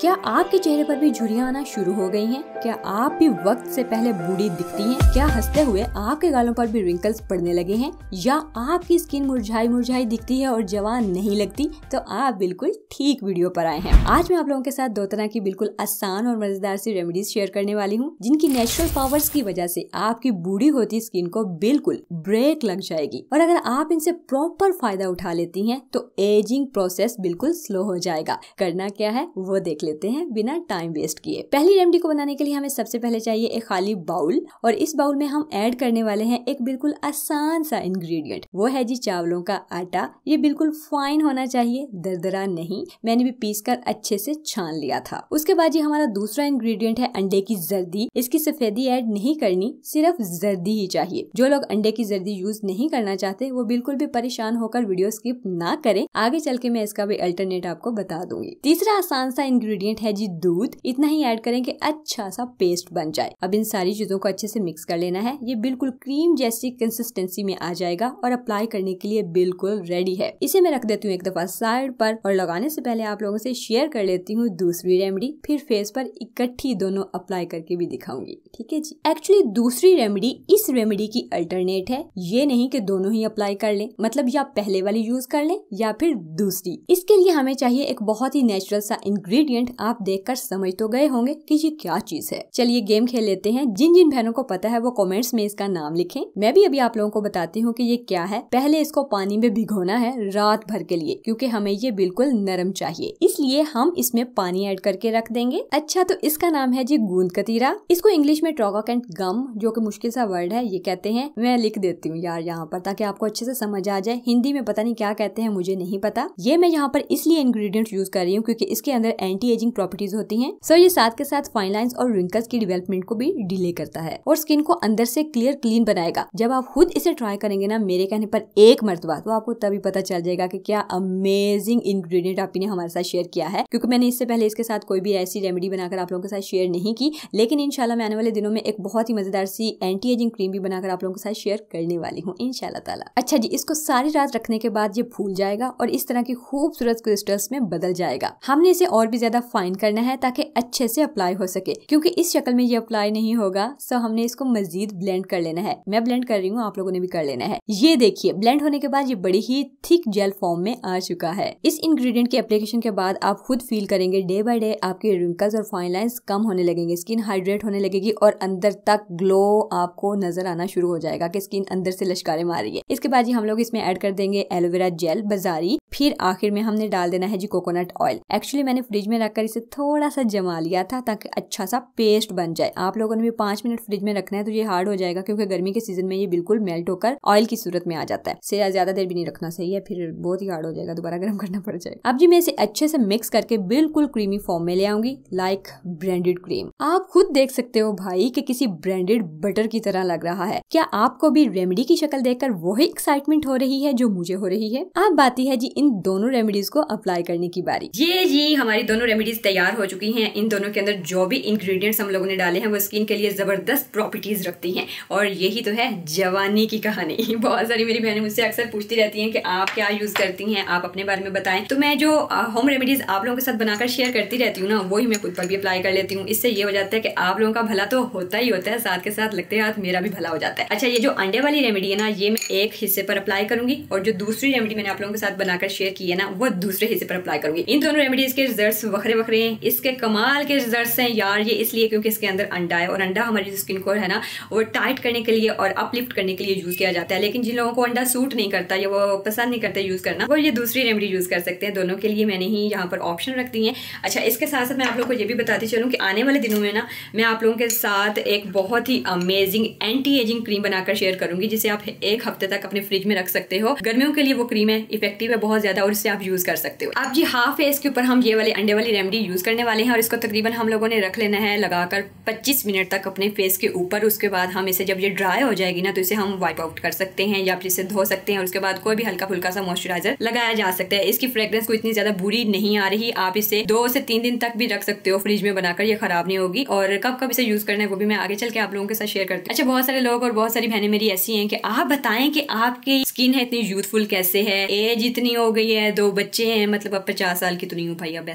क्या आपके चेहरे पर भी झुर्रियां आना शुरू हो गई हैं? क्या आप भी वक्त से पहले बूढ़ी दिखती हैं? क्या हंसते हुए आपके गालों पर भी रिंकल्स पड़ने लगे हैं? या आपकी स्किन मुरझाई मुरझाई दिखती है और जवान नहीं लगती? तो आप बिल्कुल ठीक वीडियो पर आए हैं। आज मैं आप लोगों के साथ दो तरह की बिल्कुल आसान और मजेदार सी रेमेडीज शेयर करने वाली हूँ, जिनकी नेचुरल पावर्स की वजह से आपकी बूढ़ी होती स्किन को बिल्कुल ब्रेक लग जाएगी। और अगर आप इनसे प्रॉपर फायदा उठा लेती हैं तो एजिंग प्रोसेस बिल्कुल स्लो हो जाएगा। करना क्या है वो देख लेते हैं बिना टाइम वेस्ट किए। पहली रेमेडी को बनाने के लिए हमें सबसे पहले चाहिए एक खाली बाउल, और इस बाउल में हम ऐड करने वाले हैं एक बिल्कुल आसान सा इंग्रेडिएंट। वो है जी चावलों का आटा। ये बिल्कुल फाइन होना चाहिए, दरदरा नहीं। मैंने भी पीस कर अच्छे से छान लिया था। उसके बाद ये हमारा दूसरा इंग्रेडिएंट है अंडे की जर्दी। इसकी सफेदी ऐड नहीं करनी, सिर्फ जर्दी ही चाहिए। जो लोग अंडे की जर्दी यूज नहीं करना चाहते वो बिल्कुल भी परेशान होकर वीडियो स्किप ना करें। आगे चल के मैं इसका भी अल्टरनेट आपको बता दूंगी। तीसरा आसान सा इंग्रेडिएंट है जी दूध। इतना ही ऐड करें कि अच्छा सा पेस्ट बन जाए। अब इन सारी चीजों को अच्छे से मिक्स कर लेना है। ये बिल्कुल क्रीम जैसी कंसिस्टेंसी में आ जाएगा और अप्लाई करने के लिए बिल्कुल रेडी है। इसे मैं रख देती हूँ एक दफा साइड पर, और लगाने से पहले आप लोगों से शेयर कर लेती हूँ दूसरी रेमेडी। फिर फेस पर इकट्ठी दोनों अप्लाई करके भी दिखाऊंगी, ठीक है जी। एक्चुअली दूसरी रेमेडी इस रेमेडी की अल्टरनेट है। ये नहीं कि दोनों ही अप्लाई कर लें, मतलब या पहले वाली यूज कर लें या फिर दूसरी। इसके लिए हमें चाहिए एक बहुत ही नेचुरल सा इंग्रेडिएंट। आप देखकर समझ तो गए होंगे कि ये क्या चीज है। चलिए गेम खेल लेते हैं। जिन जिन बहनों को पता है वो कमेंट्स में इसका नाम लिखें। मैं भी अभी आप लोगों को बताती हूँ कि ये क्या है। पहले इसको पानी में भिगोना है रात भर के लिए, क्योंकि हमें ये बिल्कुल नरम चाहिए। इसलिए हम इसमें पानी ऐड करके रख देंगे। अच्छा, तो इसका नाम है जी गूंद कतीरा। इसको इंग्लिश में ट्रोगाकेंट गम, जो कि मुश्किल सा वर्ड है, ये कहते हैं। मैं लिख देती हूँ यार यहाँ पर, ताकि आपको अच्छे से समझ आ जाए। हिंदी में पता नहीं क्या कहते हैं, मुझे नहीं पता। ये मैं यहाँ पर इसलिए इंग्रेडिएंट यूज कर रही हूँ क्योंकि इसके अंदर एंटी एजिंग प्रॉपर्टीज होती हैं। सो ये साथ के साथ फाइन लाइंस और रिंकल्स की डेवलपमेंट को भी डिले करता है और स्किन को अंदर से क्लियर क्लीन बनाएगा। जब आप खुद इसे ट्राई करेंगे ना मेरे कहने पर एक मर्तबा, तो आपको तभी पता चल जाएगा कि क्या अमेजिंग इंग्रेडिएंट आपने हमारे साथ शेयर किया है। क्योंकि मैंने इससे पहले इसके साथ कोई भी ऐसी रेमेडी बनाकर आप लोगों के साथ शेयर नहीं की, लेकिन इंशाल्लाह मैं आने वाले दिनों में एक बहुत ही मजेदार सी एंटी एजिंग क्रीम भी बनाकर आप लोगों के साथ शेयर करने वाली हूँ इंशाल्लाह ताला। अच्छा जी, इसको सारी रात रखने के बाद ये फूल जाएगा और इस तरह की खूबसूरत क्रिस्टल्स में बदल जाएगा। हमने इसे और भी ज्यादा फाइन करना है ताकि अच्छे से अप्लाई हो सके, क्योंकि इस शक्ल में ये अप्लाई नहीं होगा। सो हमने इसको मजीद ब्लेंड कर लेना है। मैं ब्लेंड कर रही हूँ, आप लोगों ने भी कर लेना है। ये देखिए, ब्लेंड होने के बाद ये बड़ी ही थिक जेल फॉर्म में आ चुका है। इस इंग्रेडिएंट के एप्लीकेशन के बाद आप खुद फील करेंगे डे बाय डे आपके रिंकल्स और फाइन लाइंस कम होने लगेंगे, स्किन हाइड्रेट होने लगेगी और अंदर तक ग्लो आपको नजर आना शुरू हो जाएगा कि स्किन अंदर से लश्कारे मार रही है। इसके बाद हम लोग इसमें ऐड कर देंगे एलोवेरा जेल बाजारी। फिर आखिर में हमने डाल देना है जी कोकोनट ऑयल। एक्चुअली मैंने फ्रिज में रखकर इसे थोड़ा सा जमा लिया था ताकि अच्छा सा पेस्ट बन जाए। आप लोगों ने भी 5 मिनट फ्रिज में रखना है, तो ये हार्ड हो जाएगा क्योंकि गर्मी के सीजन में ये बिल्कुल मेल्ट होकर ऑयल की सूरत में आ जाता है। से ज्यादा देर भी नहीं रखना सही है, फिर बहुत ही हार्ड हो जाएगा, दोबारा गर्म करना पड़ जाएगा। अब जी मैं इसे अच्छे से मिक्स करके बिल्कुल क्रीमी फॉर्म में ले आऊंगी, लाइक ब्रांडेड क्रीम। आप खुद देख सकते हो भाई कि किसी ब्रांडेड बटर की तरह लग रहा है। क्या आपको भी रेमेडी की शक्ल देखकर वही एक्साइटमेंट हो रही है जो मुझे हो रही है? अब बाती है जी इन दोनों रेमेडीज को अप्लाई करने की बारी। ये जी हमारी दोनों रेमेडीज तैयार हो चुकी हैं। इन दोनों के अंदर जो भी इंग्रेडिएंट्स हम लोगों ने डाले हैं वो स्किन के लिए जबरदस्त प्रॉपर्टीज रखती हैं, और यही तो है जवानी की कहानी। बहुत सारी मेरी बहनें मुझसे अक्सर पूछती रहती हैं कि आप क्या यूज करती हैं, आप अपने बारे में बताएं। तो मैं जो होम रेमेडीज आप लोगों के साथ बनाकर शेयर करती रहती हूँ ना, वही मैं खुद पर भी अप्लाई कर लेती हूँ। इससे ये हो जाता है कि आप लोगों का भला तो होता ही होता है, साथ के साथ लगते हाथ मेरा भी भला हो जाता है। अच्छा, ये जो अंडे वाली रेमेडी है ना, ये मैं एक हिस्से पर अप्लाई करूंगी, और जो दूसरी रेमेडी मैंने आप लोगों के साथ बनाकर शेयर की है ना, वो दूसरे हिस्से पर अप्लाई करूंगी। इन दोनों रेमेडीज के रिजल्ट्स वखरे वखरे हैं। इसके कमाल के रिजल्ट्स हैं यार। ये इसलिए क्योंकि इसके अंदर अंडा है, और अंडा हमारी स्किन को है ना वो टाइट करने के लिए और अपलिफ्ट करने के लिए यूज किया जाता है। लेकिन जिन लोगों को अंडा सूट नहीं करता या वो पसंद नहीं करते यूज करना, वो ये दूसरी रेमेडी यूज कर सकते हैं। दोनों के लिए मैंने ही यहाँ पर ऑप्शन रख दी है। अच्छा, इसके साथ साथ मैं आप लोगों को ये भी बताती चलूँ कि आने वाले दिनों में ना मैं आप लोगों के साथ एक बहुत ही अमेजिंग एंटी एजिंग क्रीम बनाकर शेयर करूंगी, जिसे आप एक हफ्ते तक अपने फ्रिज में रख सकते हो। गर्मियों के लिए वो क्रीम है, इफेक्टिव है बहुत ज्यादा, और इससे आप यूज कर सकते हो। अब जी हाफ फेस के ऊपर हम ये वाले अंडे वाली रेमेडी यूज करने वाले हैं, और इसको तकरीबन हम लोगों ने रख लेना है लगाकर 25 मिनट तक अपने फेस के ऊपर। उसके बाद हम इसे जब ये ड्राई हो जाएगी ना, तो इसे हम वाइप आउट कर सकते हैं या फिर इसे धो सकते हैं, और उसके बाद कोई भी हल्का फुल्का सा मॉइस्चराइजर लगाया जा सकता है। इसकी फ्रेग्रेंस को इतनी ज्यादा बुरी नहीं आ रही। आप इसे 2 से 3 दिन तक भी रख सकते हो फ्रिज में बनाकर, ये खराब नहीं होगी। और कब कब इसे यूज करना है वो भी मैं आगे चल के आप लोगों के साथ शेयर करती हूँ। अच्छा, बहुत सारे लोग और बहुत सारी बहनें मेरी ऐसी हैं कि आप बताएं कि आपकी स्किन है इतनी यूथफुल कैसे है, एज इतनी हो गई है, 2 बच्चे हैं, मतलब अब 50 साल की तो नहीं हूँ भाई, अब ऐसे भी ना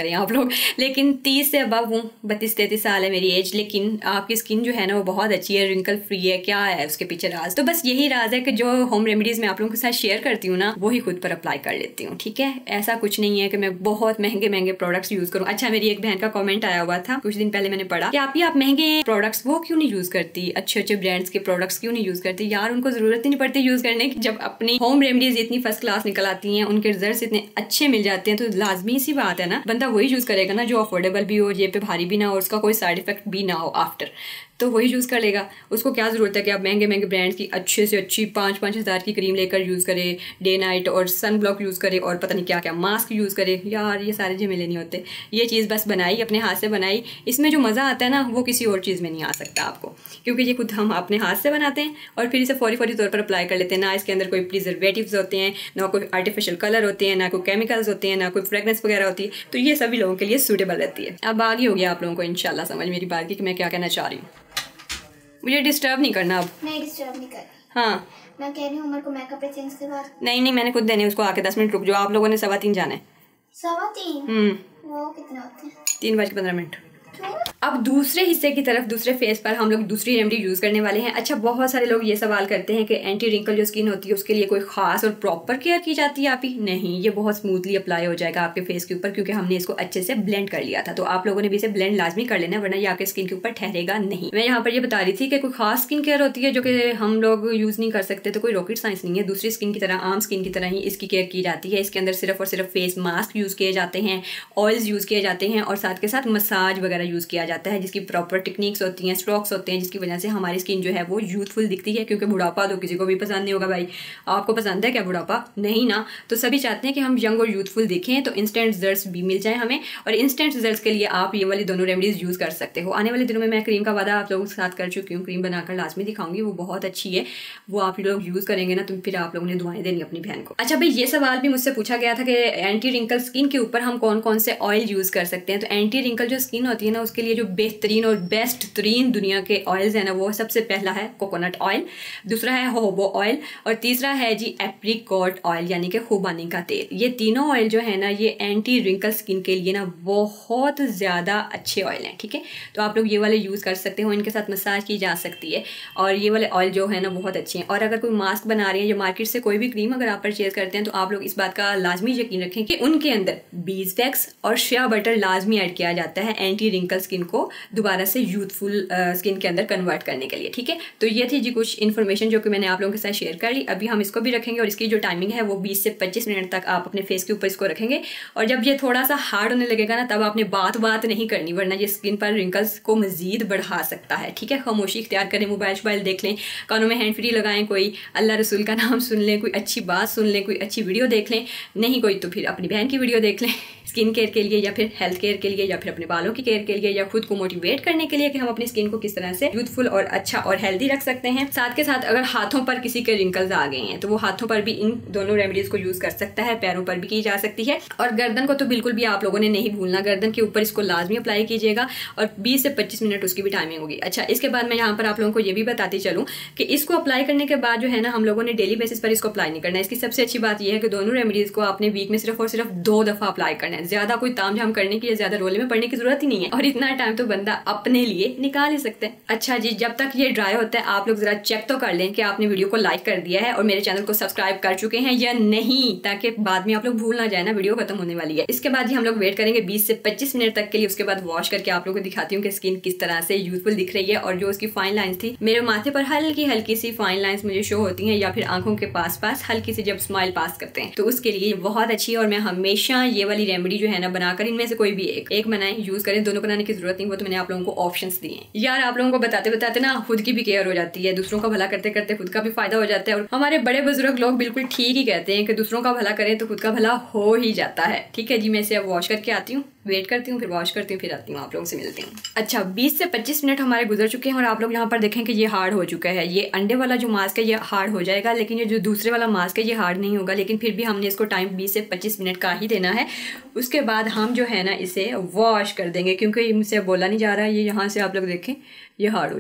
करें आप लोग। लेकिन 30 से अबव हूँ, 32-33 साल है मेरी एज, लेकिन आपकी स्किन जो है ना वो बहुत अच्छी है, रिंकल फ्री है। क्या है उसके पीछे राज? तो बस यही राज है कि जो होम रेमेडीज मैं आप लोगों के साथ शेयर करती हूँ ना, वही खुद पर अप्लाई कर लेती हूँ। ठीक है, ऐसा कुछ नहीं है कि मैं बहुत महंगे महंगे प्रोडक्ट्स यूज करूँ। अच्छा, मेरी एक बहन का कॉमेंट आया हुआ था कुछ दिन पहले, मैंने पढ़ा कि आप महंगे प्रोडक्ट्स वो क्यों नहीं यूज करती, अच्छे ब्रांड्स के प्रोडक्ट्स क्यों नहीं यूज करती। यार उनको जरूरत ही नहीं पड़ती यूज करने की। जब अपनी होम रेमेडीज इतनी फर्स्ट क्लास निकल आती हैं, उनके रिजल्ट्स इतने अच्छे मिल जाते हैं, तो लाजमी सी बात है ना, बंदा वही यूज करेगा ना जो अफोर्डेबल भी हो, जेब पे भारी भी ना हो, उसका कोई साइड इफेक्ट भी ना हो आफ्टर, तो वही यूज़ कर लेगा। उसको क्या ज़रूरत है कि आप महंगे महंगे ब्रांड्स की अच्छे से अच्छी 5-5 हज़ार की क्रीम लेकर यूज़ करे, डे नाइट, और सन ब्लॉक यूज़ करे, और पता नहीं क्या क्या मास्क यूज़ करे। यार ये सारे झमेले नहीं होते। ये चीज़ बस बनाई, अपने हाथ से बनाई, इसमें जो मज़ा आता है ना वो किसी और चीज़ में नहीं आ सकता आपको, क्योंकि ये खुद हम अपने हाथ से बनाते हैं और फिर इसे फौरी तौर पर अप्लाई कर लेते हैं। ना इसके अंदर कोई प्रिजर्वेटिव्स होते हैं, ना कोई आर्टिफिशियल कलर होते हैं, ना कोई केमिकल्स होते हैं, ना कोई फ्रेगनेंस वगैरह होती है। तो ये सभी लोगों के लिए सूटेबल रहती है। अब आगे हो गया आप लोगों को इंशाल्लाह समझ मेरी बात की कि मैं क्या कहना चाह रही हूँ। मुझे डिस्टर्ब नहीं करना अब। नहीं डिस्टर्ब नहीं कर। हाँ मैं कह रही हूँ उमर को मेकअप चेंज के बाद। नहीं, मैंने खुद देने उसको आके 10 मिनट रुक जाओ। आप लोगों ने 3:15 जाना है। 3:15? वो कितने होते हैं? 3:15। अब दूसरे हिस्से की तरफ, दूसरे फेस पर हम लोग दूसरी रेमेडी यूज करने वाले हैं। अच्छा, बहुत सारे लोग ये सवाल करते हैं कि एंटी रिंकल जो स्किन होती है उसके लिए कोई खास और प्रॉपर केयर की जाती है आप ही? नहीं, ये बहुत स्मूथली अप्लाई हो जाएगा आपके फेस के ऊपर, क्योंकि हमने इसको अच्छे से ब्लेंड कर लिया था। तो आप लोगों ने भी इसे ब्लेंड लाजमी कर लेना, वरना ये आपके स्किन के ऊपर ठहरेगा नहीं। मैं यहाँ पर ये बता रही थी कि कोई खास स्किन केयर होती है जो कि हम लोग यूज नहीं कर सकते, तो कोई रॉकेट साइंस नहीं है। दूसरी स्किन की तरह, आम स्किन की तरह ही इसकी केयर की जाती है। इसके अंदर सिर्फ और सिर्फ फेस मास्क यूज किए जाते हैं, ऑयल्स यूज किए जाते हैं, और साथ के साथ मसाज वगैरह यूज किया जाता है, जिसकी प्रॉपर टेक्निक्स होती हैं, स्ट्रोक्स होते हैं, जिसकी वजह से हमारी स्किन जो है वो यूथफुल दिखती है। क्योंकि बुढ़ापा तो किसी को भी पसंद नहीं होगा भाई। आपको पसंद है क्या बुढ़ापा? नहीं ना। तो सभी चाहते हैं कि हम यंग और यूथफुल दिखें, तो इंस्टेंट रिजल्ट्स भी मिल जाए हमें। और इंस्टेंट रिजल्ट्स के लिए आप ये वाली दोनों रेमेडीज यूज कर सकते हो। आने वाले दिनों में मैं क्रीम का वादा आप लोगों के साथ कर चुकी हूँ, क्रीम बनाकर लाजमी दिखाऊंगी, वो बहुत अच्छी है। वो आप लोग यूज करेंगे ना तो फिर आप लोगों ने दुआएं देनी अपनी बहन को। अच्छा भाई, ये सवाल भी मुझसे पूछा गया था कि एंटी रिंकल स्किन के ऊपर हम कौन कौन से ऑयल यूज कर सकते हैं। तो एंटी रिंकल जो स्किन होती है ना, उसके लिए जो बेहतरीन और बेस्ट तरीन दुनिया के ऑयल्स है ना, वो सबसे पहला है कोकोनट ऑयल, दूसरा है होबो ऑयल, और तीसरा है जी एप्रिकॉट ऑयल यानी कि खुबानी का तेल। ये तीनों ऑयल जो है ना, ये एंटी रिंकल स्किन के लिए ना बहुत ज्यादा अच्छे ऑयल हैं। ठीक है, तो आप लोग ये वाले यूज कर सकते हो, इनके साथ मसाज की जा सकती है, और ये वाले ऑयल जो है ना बहुत अच्छे हैं। और अगर कोई मास्क बना रहे हैं या मार्केट से कोई भी क्रीम अगर आप परचेज करते हैं, तो आप लोग इस बात का लाजमी यकीन रखें कि उनके अंदर बीज वैक्स और शिया बटर लाजमी ऐड किया जाता है एंटी रिंकल स्किन को दोबारा से यूथफुल स्किन के अंदर कन्वर्ट करने के लिए। ठीक है, तो ये थी जी कुछ इन्फॉर्मेशन जो कि मैंने आप लोगों के साथ शेयर कर ली। अभी हम इसको भी रखेंगे, और इसकी जो टाइमिंग है वो 20 से 25 मिनट तक आप अपने फेस के ऊपर इसको रखेंगे। और जब ये थोड़ा सा हार्ड होने लगेगा ना, तब आपने बात नहीं करनी, वरना ये स्किन पर रिंकल्स को मजीद बढ़ा सकता है। ठीक है, खामोशी इख्तियार करें, मोबाइल देख लें, कानों में हैंड फ्री लगाएं, कोई अल्लाह रसूल का नाम सुन लें, कोई अच्छी बात सुन लें, कोई अच्छी वीडियो देख लें, नहीं कोई तो फिर अपनी बहन की वीडियो देख लें स्किन केयर के लिए, या फिर हेल्थ केयर के लिए, या फिर अपने बालों की केयर के लिए, या खुद को मोटिवेट करने के लिए कि हम अपनी स्किन को किस तरह से यूथफुल और अच्छा और हेल्दी रख सकते हैं। साथ के साथ अगर हाथों पर किसी के रिंकल्स आ गए हैं, तो वो हाथों पर भी इन दोनों रेमेडीज को यूज कर सकता है, पैरों पर भी की जा सकती है। और गर्दन को तो बिल्कुल भी आप लोगों ने नहीं भूलना, गर्दन के ऊपर इसको लाजमी अप्लाई कीजिएगा, और 20 से 25 मिनट उसकी भी टाइमिंग होगी। अच्छा, इसके बाद मैं यहाँ पर आप लोगों को ये भी बताती चलूँ कि इसको अप्लाई करने के बाद जो है ना, हम लोगों ने डेली बेसिस पर इसको अप्लाई नहीं करना है। इसकी सबसे अच्छी बात यह है कि दोनों रेमेडीज को आपने वीक में सिर्फ और सिर्फ 2 दफा अप्लाई करना है। ज्यादा कोई तामझाम करने की या ज्यादा रोले में पड़ने की जरूरत ही नहीं है, और इतना टाइम तो बंदा अपने लिए निकाल ही सकते हैं। अच्छा जी, जब तक ये ड्राई होता है आप लोग जरा चेक तो कर लें कि आपने वीडियो को लाइक कर दिया है और मेरे चैनल को सब्सक्राइब कर चुके हैं या नहीं, ताकि बाद में आप लोग भूल ना जाए ना, वीडियो खत्म होने वाली है। इसके बाद ही हम लोग वेट करेंगे 20 से 25 मिनट तक के लिए। उसके बाद वॉश करके आप लोगों को दिखाती हूँ कि स्किन किस तरह से यूथफुल दिख रही है। और जो उसकी फाइन लाइंस थी, मेरे माथे पर हल्की सी फाइन लाइंस मुझे शो होती हैं, या फिर आंखों के पास हल्की सी जब स्माइल पास करते हैं, तो उसके लिए बहुत अच्छी है। और मैं हमेशा ये वाली रेमेडी जो है ना बनाकर, इनमें से कोई भी एक बनाए, यूज करें, दोनों बनाने की जरूरत नहीं। वो तो मैंने आप लोगों को ऑप्शंस दिए हैं। यार आप लोगों को बताते बताते ना खुद की भी केयर हो जाती है, दूसरों का भला करते करते खुद का भी फायदा हो जाता है। और हमारे बड़े बुजुर्ग लोग बिल्कुल ठीक ही कहते हैं कि दूसरों का भला करें तो खुद का भला हो ही जाता है। ठीक है जी, मैं इसे अब वॉश करके आती हूँ, वेट करती हूँ, फिर वॉश करती हूँ, फिर आती हूँ, आप लोगों से मिलती हूँ। अच्छा, 20 से 25 मिनट हमारे गुजर चुके हैं, और आप लोग यहाँ पर देखें कि ये हार्ड हो चुका है। ये अंडे वाला जो मास्क है ये हार्ड हो जाएगा, लेकिन ये जो दूसरे वाला मास्क है ये हार्ड नहीं होगा। लेकिन फिर भी हमने इसको टाइम 20 से 25 मिनट का ही देना है। उसके बाद हम जो है ना इसे वॉश कर देंगे, क्योंकि मुझसे बोला नहीं जा रहा है। ये यहाँ से आप लोग देखें, ये हार्ड हो चुका है।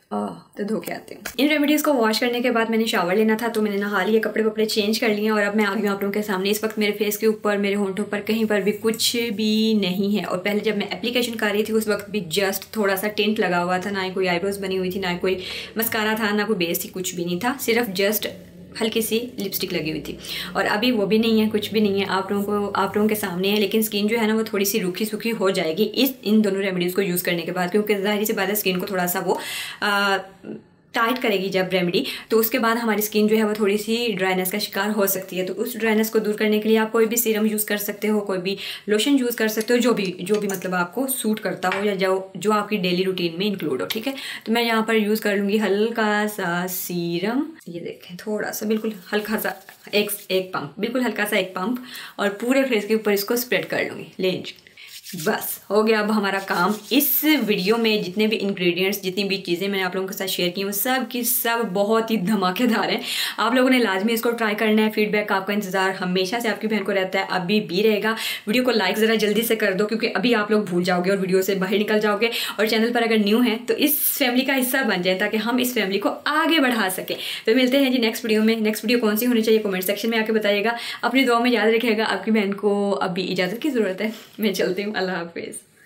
तो धो के आते हैं। इन रेमेडीज़ को वॉश करने के बाद मैंने शावर लेना था, तो मैंने नहा लिया, कपड़े वपड़े चेंज कर लिए और अब मैं आ गई हूँ आप लोगों के सामने। इस वक्त मेरे फेस के ऊपर, मेरे होंठों पर कहीं पर भी कुछ भी नहीं है। और पहले जब मैं एप्लीकेशन कर रही थी उस वक्त भी जस्ट थोड़ा सा टिंट लगा हुआ था, ना ही कोई आईब्रोज बनी हुई थी, ना कोई मस्कारा था, ना कोई बेस थी, कुछ भी नहीं था, सिर्फ जस्ट हल्की सी लिपस्टिक लगी हुई थी। और अभी वो भी नहीं है, कुछ भी नहीं है, आप लोगों के सामने है। लेकिन स्किन जो है ना वो थोड़ी सी रूखी सूखी हो जाएगी इन दोनों रेमेडीज़ को यूज़ करने के बाद, क्योंकि जाहिर सी बात है स्किन को थोड़ा सा वो टाइट करेगी जब रेमेडी, तो उसके बाद हमारी स्किन जो है वो थोड़ी सी ड्राइनेस का शिकार हो सकती है। तो उस ड्राइनेस को दूर करने के लिए आप कोई भी सीरम यूज़ कर सकते हो, कोई भी लोशन यूज़ कर सकते हो, जो भी मतलब आपको सूट करता हो या जो आपकी डेली रूटीन में इंक्लूड हो, ठीक है। तो मैं यहाँ पर यूज़ कर लूँगी हल्का सा सीरम, ये देखें थोड़ा सा, बिल्कुल हल्का सा एक पंप, बिल्कुल हल्का सा एक पंप, और पूरे फेस के ऊपर इसको स्प्रेड कर लूँगी। लेंज बस हो गया अब हमारा काम। इस वीडियो में जितने भी इंग्रेडिएंट्स, जितनी भी चीज़ें मैंने आप लोगों के साथ शेयर की वो सब की सब बहुत ही धमाकेदार हैं। आप लोगों ने लाजमी इसको ट्राई करना है। फीडबैक आपका इंतजार हमेशा से आपकी बहन को रहता है, अभी भी रहेगा। वीडियो को लाइक ज़रा जल्दी से कर दो, क्योंकि अभी आप लोग भूल जाओगे और वीडियो से बाहर निकल जाओगे। और चैनल पर अगर न्यू है तो इस फैमिली का हिस्सा बन जाए, ताकि हम इस फैमिली को आगे बढ़ा सकें। तो मिलते हैं जी नेक्स्ट वीडियो में। नेक्स्ट वीडियो कौन सी होनी चाहिए कमेंट सेक्शन में आके बताइएगा। अपनी दुआ में याद रखिएगा। आपकी बहन को अभी इजाज़त की ज़रूरत है, मैं चलती हूँ। अल्लाह हाफिज़।